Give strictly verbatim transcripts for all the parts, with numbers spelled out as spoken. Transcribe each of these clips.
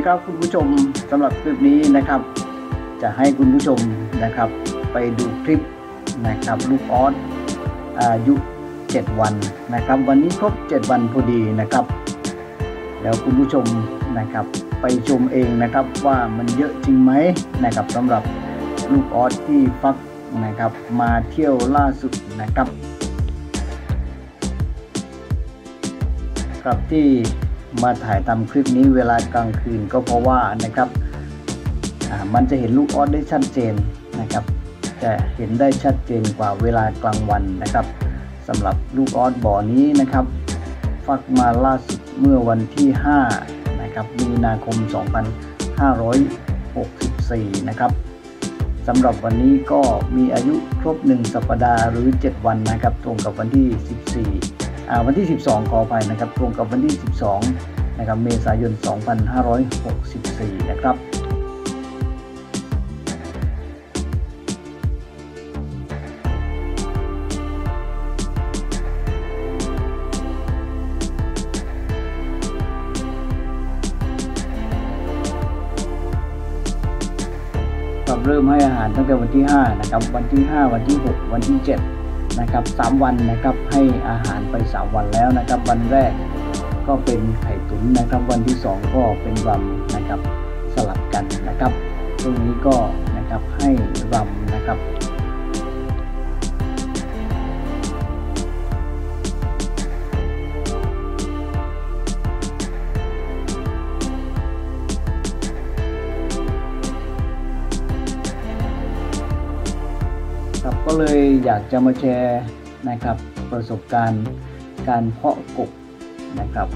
ครับคุณผู้ชมสำหรับคลิปนี้นะครับจะให้คุณผู้ชมนะครับไปดูคลิปนะครับลูกออสอายุเจ็ดวันนะครับวันนี้ครบเจ็ดวันพอดีนะครับแล้วคุณผู้ชมนะครับไปชมเองนะครับว่ามันเยอะจริงไหมนะครับสำหรับลูกออสที่ฟักนะครับมาเที่ยวล่าสุดนะครับครับที่มาถ่ายทำคลิปนี้เวลากลางคืนก็เพราะว่านะครับมันจะเห็นลูกออสได้ชัดเจนนะครับจะเห็นได้ชัดเจนกว่าเวลากลางวันนะครับสำหรับลูกออสบ่อนี้นะครับฟักมาล่าสุดเมื่อวันที่ห้านะครับมีนาคมสองพันห้าร้อยหกสิบสี่นะครับสำหรับวันนี้ก็มีอายุครบหนึ่งสัปดาห์หรือเจ็ดวันนะครับตรงกับวันที่สิบสี่อ่าวันที่สิบสองขออภัยนะครับตรงกับวันที่สิบสองนะครับเมษายนสองพันห้าร้อยหกสิบสี่นะครับเริ่มให้อาหารตั้งแต่วันที่ห้านะครับวันที่ห้าวันที่หกวันที่เจ็ดนะครับสามวันนะครับให้อาหารไปสามวันแล้วนะครับวันแรกก็เป็นไข่ตุ๋นนะครับวันที่สองก็เป็นรำนะครับสลับกันนะครับตรงนี้ก็นะครับให้รำนะครับก็เลยอยากจะมาแชร์นะครับประสบการณ์การเพาะกบนะครับ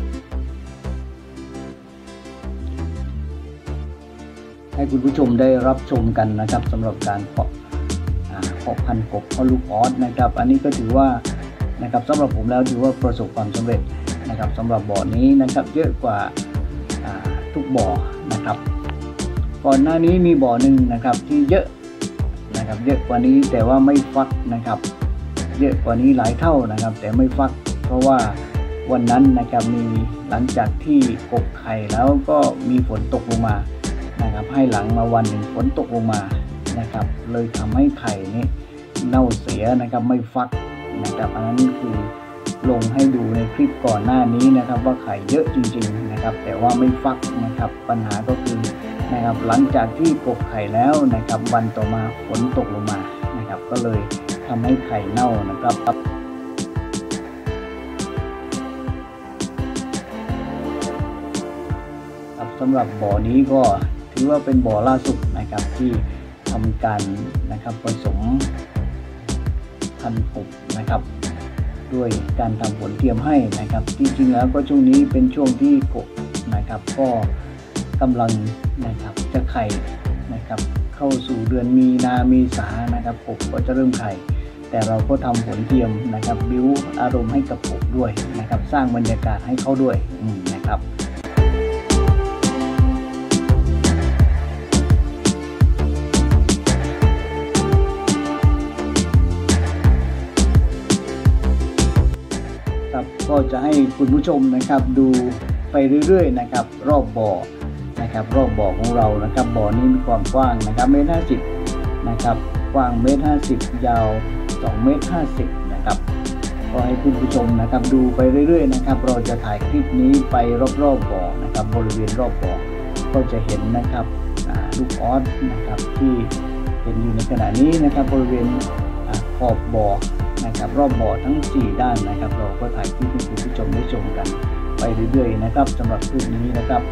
ให้คุณผู้ชมได้รับชมกันนะครับสำหรับการเพาะเพาะพันธุ์กบเพาะลูกออสนะครับอันนี้ก็ถือว่านะครับสำหรับผมแล้วถือว่าประสบความสำเร็จนะครับสำหรับบ่อนี้นะครับเยอะกว่าทุกบ่อนะครับก่อนหน้านี้มีบ่อหนึ่งนะครับที่เยอะนะครับเยอะกว่านี้แต่ว่าไม่ฟักนะครับเยอะกว่านี้หลายเท่านะครับแต่ไม่ฟักเพราะว่าวันนั้นนะครับมีหลังจากที่กบไข่แล้วก็มีฝนตกลงมานะครับให้หลังมาวันหนึ่งฝนตกลงมานะครับเลยทำให้ไข่นี้เน่าเสียนะครับไม่ฟักนะครับอันนั้นคือลงให้ดูในคลิปก่อนหน้านี้นะครับว่าไข่เยอะจริงๆนะครับแต่ว่าไม่ฟักนะครับปัญหาก็คือนะครับหลังจากที่กบไข่แล้วนะครับวันต่อมาฝนตกลงมานะครับก็เลยทำให้ไข่เน่านะครับสำหรับบ่อนี้ก็ถือว่าเป็นบ่อล่าสุดนะครับที่ทำการนะครับผสมพันธุ์กบนะครับด้วยการทำผลเทียมให้นะครับจริงๆแล้วก็ช่วงนี้เป็นช่วงที่กบนะครับก็กำลังนะครับจะไข่นะครับเข้าสู่เดือนมีนาเมษานะครับกบก็จะเริ่มไข่แต่เราก็ทำผลเทียมนะครับบิ้วอารมณ์ให้กับกบด้วยนะครับสร้างบรรยากาศให้เขาด้วยนะครับก็จะให้คุณผู้ชมนะครับดูไปเรื่อยๆนะครับรอบบ่อนะครับรอบบ่อของเรานะครับบ่อนี้มีความกว้างนะครับเมตรห้าสิบนะครับกว้างเมตรห้าสิบยาวสองเมตรห้าสิบนะครับก็ให้คุณผู้ชมนะครับดูไปเรื่อยๆนะครับเราจะถ่ายคลิปนี้ไปรอบๆบ่อนะครับบริเวณรอบบ่อก็จะเห็นนะครับลูกออสนะครับที่เห็นอยู่ในขณะนี้นะครับบริเวณขอบบ่อนะครับรอบบ่อทั้งสี่ด้านนะครับเราก็ถ่ายคลิปให้คุณผู้ชมได้ชมกันไปเรื่อยๆนะครับสำหรับคลิปนี้นะครับ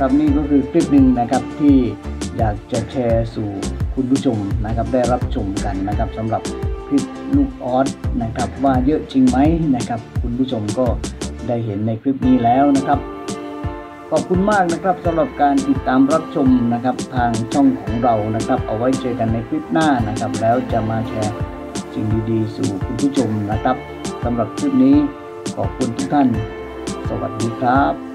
นะครับนี่ก็คือคลิปหนึ่งนะครับที่อยากจะแชร์สู่คุณผู้ชมนะครับได้รับชมกันนะครับสำหรับคลิปลูกออสนะครับว่าเยอะจริงไหมนะครับคุณผู้ชมก็ได้เห็นในคลิปนี้แล้วนะครับขอบคุณมากนะครับสำหรับการติดตามรับชมนะครับทางช่องของเรานะครับเอาไว้เจอกันในคลิปหน้านะครับแล้วจะมาแชร์สิ่งดีๆสู่คุณผู้ชมนะครับสำหรับคลิปนี้ขอบคุณทุกท่านสวัสดีครับ